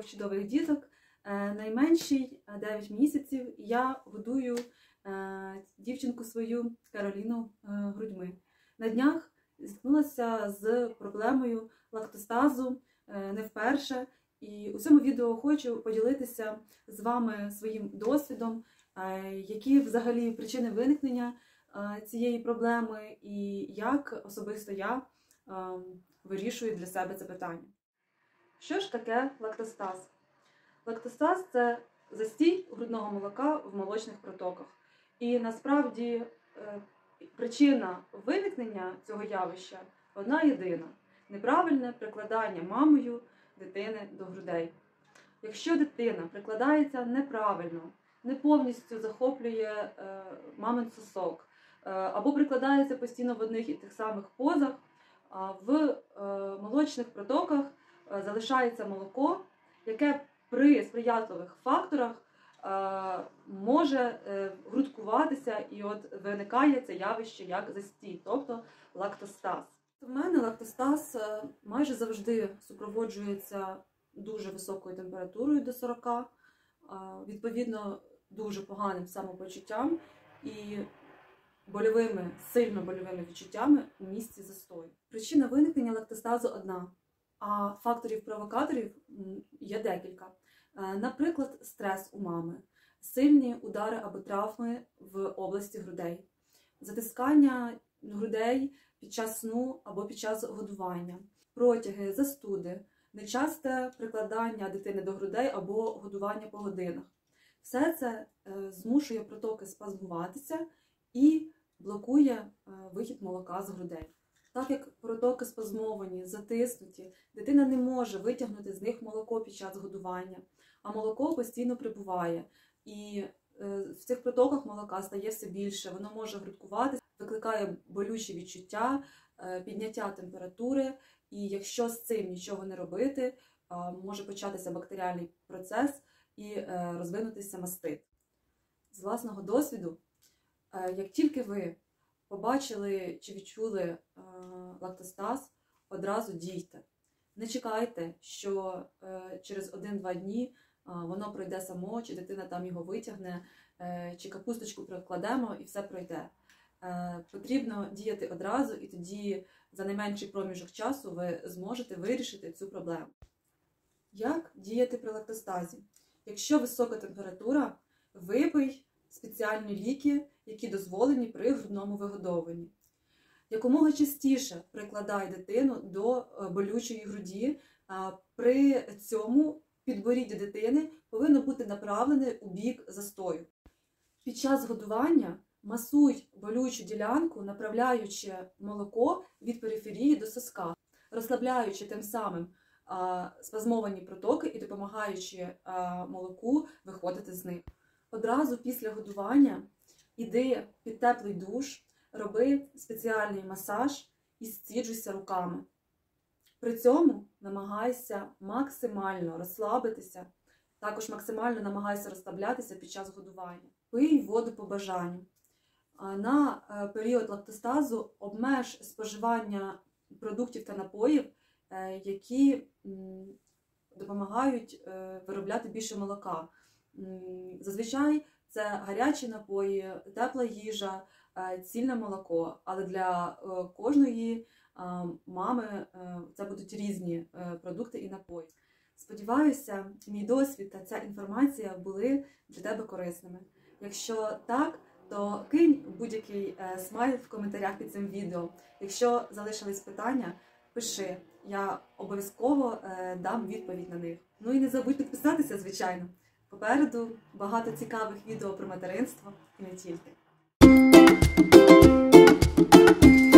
2 чудових діток. Найменшій 9 місяців, і я годую дівчинку свою Кароліну грудьми. На днях зіткнулася з проблемою лактостазу не вперше. І у цьому відео хочу поділитися з вами своїм досвідом, які взагалі причини виникнення цієї проблеми і як особисто я вирішую для себе це питання. Що ж таке лактостаз? Лактостаз – це застій грудного молока в молочних протоках. І насправді причина виникнення цього явища одна єдина – неправильне прикладання мамою дитини до грудей. Якщо дитина прикладається неправильно, не повністю захоплює мамин сосок, або прикладається постійно в одних і тих самих позах, в молочних протоках залишається молоко, яке при сприятливих факторах може грудкуватися, і от виникає це явище як застій, тобто лактостаз. У мене лактостаз майже завжди супроводжується дуже високою температурою до 40, відповідно дуже поганим самопочуттям і сильно больовими відчуттями у місці застою. Причина виникнення лактостазу одна, а факторів-провокаторів є декілька. Наприклад, стрес у мами, сильні удари або травми в області грудей, затискання грудей під час сну або під час годування, протяги, застуди, нечасте прикладання дитини до грудей або годування по годинах. Все це змушує протоки спазмуватися і блокує вихід молока з грудей. Так як протоки спазмовані, затиснуті, дитина не може витягнути з них молоко під час годування, а молоко постійно прибуває. І в цих протоках молока стає все більше, воно може грудкуватися, викликає болючі відчуття, підняття температури, і якщо з цим нічого не робити, може початися бактеріальний процес і розвинутися мастит. З власного досвіду, як тільки ви побачили чи відчули лактостаз, одразу дійте. Не чекайте, що через 1-2 дні воно пройде само, чи дитина там його витягне, чи капусточку прикладемо і все пройде. Потрібно діяти одразу, і тоді за найменший проміжок часу ви зможете вирішити цю проблему. Як діяти при лактостазі? Якщо висока температура, випий спеціальні ліки, які дозволені при грудному вигодовуванні. Якомога частіше прикладай дитину до болючої груді, при цьому підборіддя дитини повинно бути направлене у бік застою. Під час годування масуй болючу ділянку, направляючи молоко від периферії до соска, розслабляючи тим самим спазмовані протоки і допомагаючи молоку виходити з них. Одразу після годування іди під теплий душ, роби спеціальний масаж і зціджуйся руками. При цьому намагайся максимально розслабитися, також максимально намагайся розслаблятися під час годування. Пий воду по бажанню. На період лактостазу обмеж споживання продуктів та напоїв, які допомагають виробляти більше молока. Зазвичай це гарячі напої, тепла їжа, цільне молоко, але для кожної мами це будуть різні продукти і напої. Сподіваюся, мій досвід та ця інформація були для тебе корисними. Якщо так, то кинь будь-який смайл в коментарях під цим відео. Якщо залишились питання, пиши, я обов'язково дам відповідь на них. Ну і не забудь підписатися, звичайно. Попереду багато цікавих відео про материнство і не тільки.